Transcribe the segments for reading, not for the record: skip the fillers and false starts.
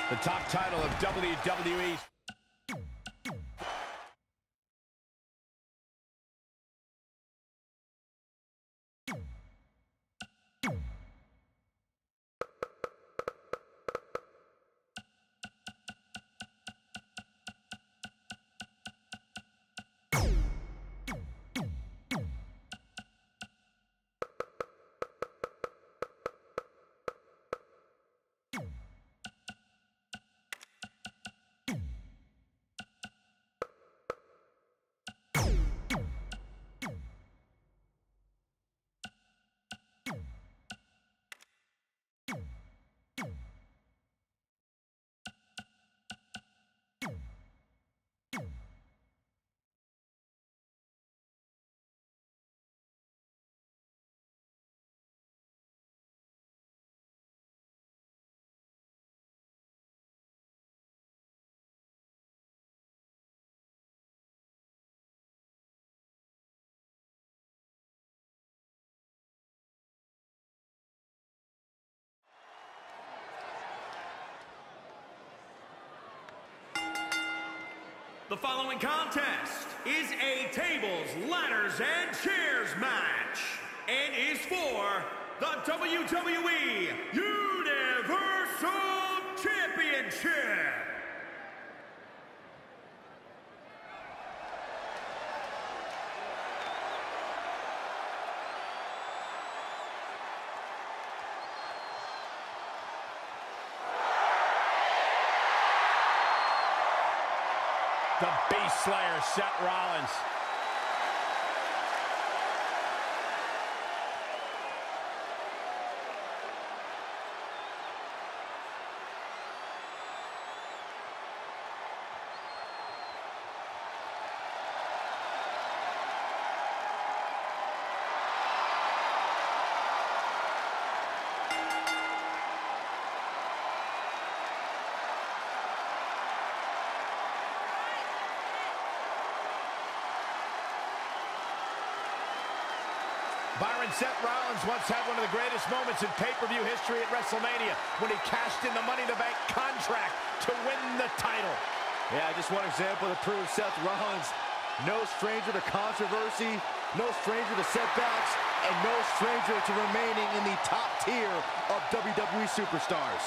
The top title of WWE. The following contest is a tables, ladders, and chairs match and is for the WWE Universal Championship. The Beast Slayer, Seth Rollins. Byron, Seth Rollins once had one of the greatest moments in pay-per-view history at WrestleMania when he cashed in the Money in the Bank contract to win the title. Yeah, just one example to prove Seth Rollins, no stranger to controversy, no stranger to setbacks, and no stranger to remaining in the top tier of WWE superstars.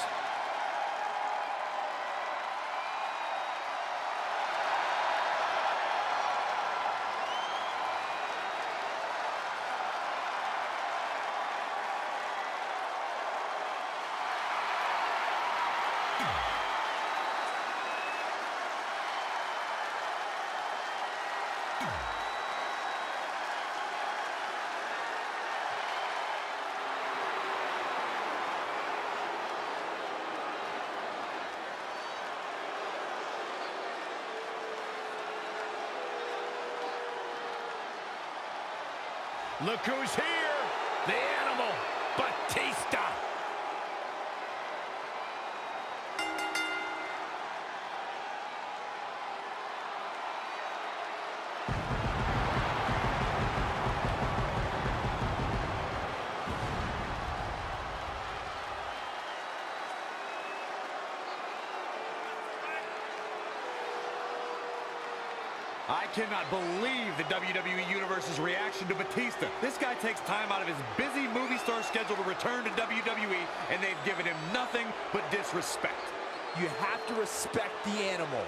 Look who's here, the Animal, Batista. I cannot believe the WWE Universe's reaction to Batista. This guy takes time out of his busy movie star schedule to return to WWE, and they've given him nothing but disrespect. You have to respect the Animal.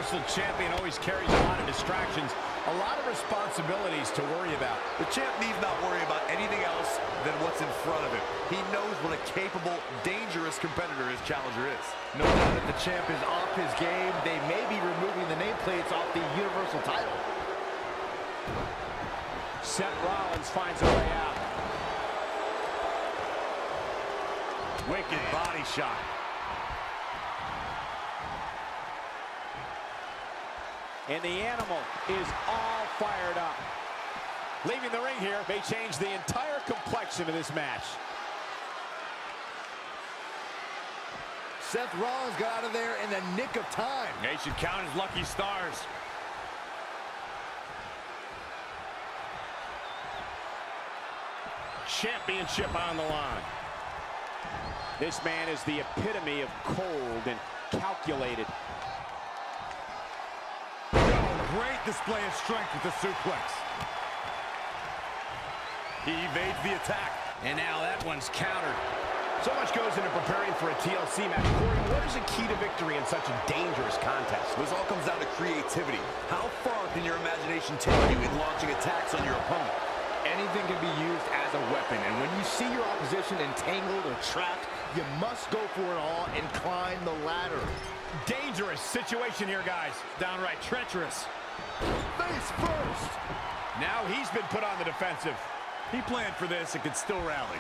Universal Champion always carries a lot of distractions, a lot of responsibilities to worry about. The champ needs not worry about anything else than what's in front of him. He knows what a capable, dangerous competitor his challenger is. No doubt that the champ is off his game. They may be removing the nameplates off the Universal title. Seth Rollins finds a way out. Wicked body shot. And the animal is all fired up. Leaving the ring here may change the entire complexion of this match. Seth Rollins got out of there in the nick of time. They should count his lucky stars. Championship on the line. This man is the epitome of cold and calculated. Great display of strength with the suplex. He evades the attack. And now that one's countered. So much goes into preparing for a TLC match. Corey, what is the key to victory in such a dangerous contest? This all comes down to creativity. How far can your imagination take you in launching attacks on your opponent? Anything can be used as a weapon, and when you see your opposition entangled or trapped, you must go for it all and climb the ladder. Dangerous situation here, guys. Downright treacherous. Face first. Now he's been put on the defensive. He planned for this and could still rally.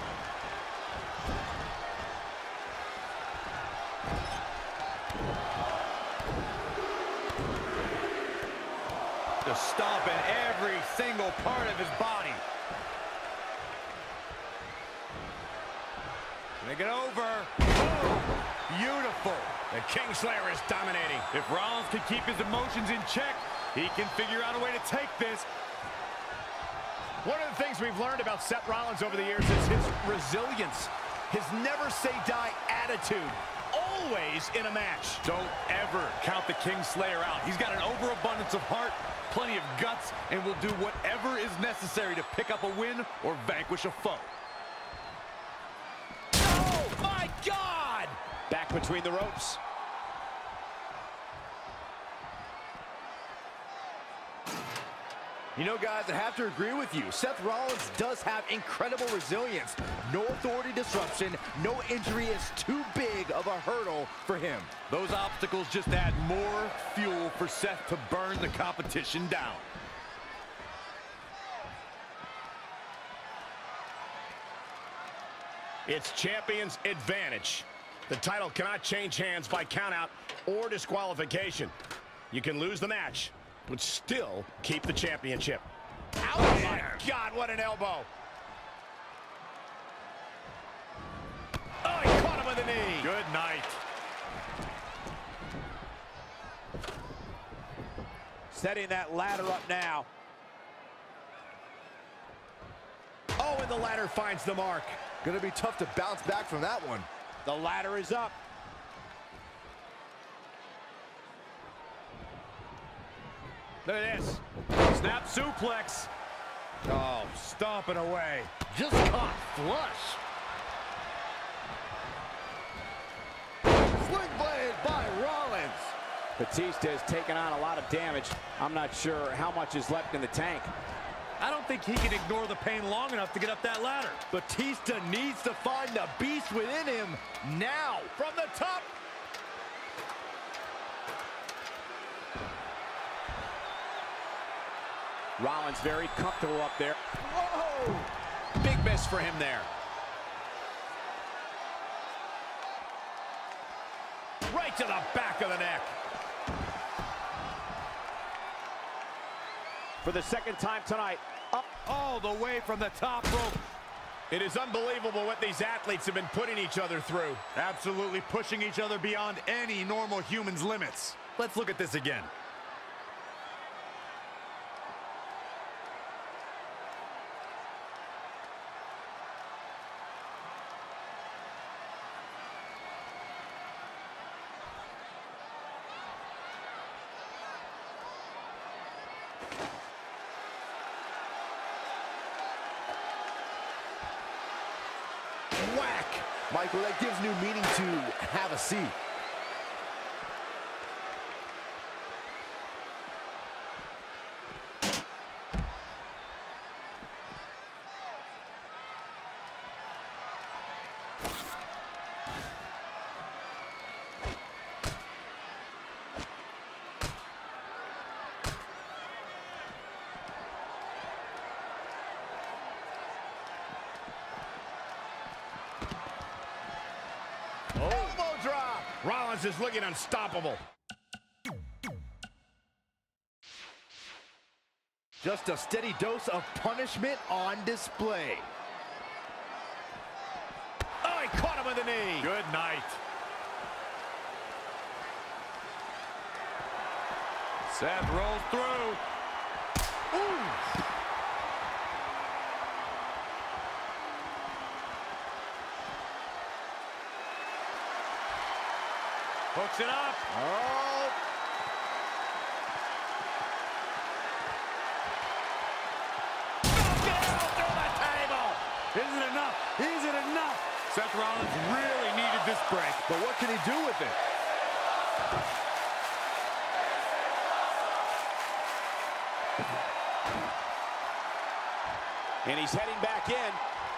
Just stomping every single part of his body. Make it over. Oh, beautiful. The Kingslayer is dominating. If Rollins can keep his emotions in check, he can figure out a way to take this. One of the things we've learned about Seth Rollins over the years is his resilience, his never-say-die attitude, always in a match. Don't ever count the Kingslayer out. He's got an overabundance of heart, plenty of guts, and will do whatever is necessary to pick up a win or vanquish a foe. Oh, my God! Back between the ropes. You know, guys, I have to agree with you. Seth Rollins does have incredible resilience. No authority disruption, no injury is too big of a hurdle for him. Those obstacles just add more fuel for Seth to burn the competition down. It's champion's advantage. The title cannot change hands by countout or disqualification. You can lose the match, but still keep the championship. Oh my God, what an elbow. Oh, he caught him with the knee. Good night. Setting that ladder up now. Oh, and the ladder finds the mark. Gonna be tough to bounce back from that one. The ladder is up. Look at this. Snap suplex. Oh, stomping away. Just caught flush. Sling blade by Rollins. Batista has taken on a lot of damage. I'm not sure how much is left in the tank. I don't think he can ignore the pain long enough to get up that ladder. Batista needs to find the beast within him now. From the top. Rollins very comfortable up there. Whoa! Big miss for him there. Right to the back of the neck. For the second time tonight, up All the way from the top rope. It is unbelievable what these athletes have been putting each other through. Absolutely pushing each other beyond any normal human's limits. Let's look at this again. Whack! Michael, that gives new meaning to have a seat. Rollins is looking unstoppable. Just a steady dose of punishment on display. Oh, he caught him with the knee. Good night. Seth rolls through. Ooh. Hooks it up. Oh. Isn't it enough? Is it enough? Seth Rollins really needed this break. But what can he do with it? And he's heading back in.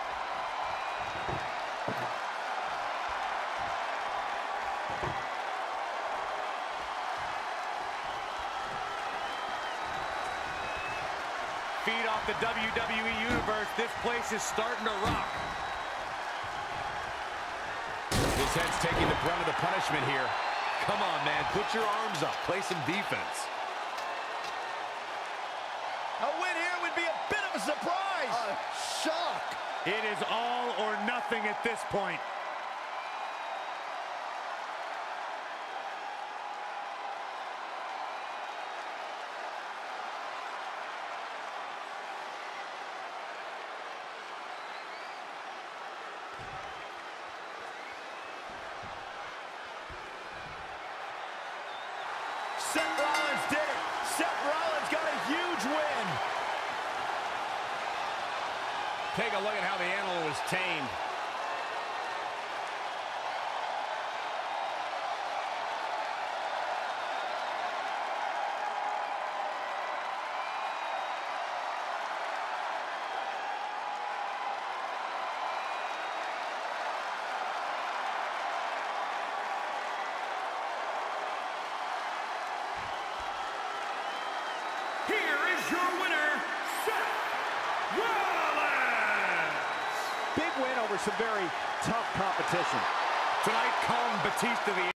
Feed off the WWE Universe. This place is starting to rock. His head's taking the brunt of the punishment here. Come on, man. Put your arms up. Play some defense. A win here would be a bit of a surprise. A shock. It is all or nothing at this point. Seth Rollins did it. Seth Rollins got a huge win. Take a look at how the animal was tamed. Here is your winner, Seth Rollins. Big win over some very tough competition. Tonight, calling Batista the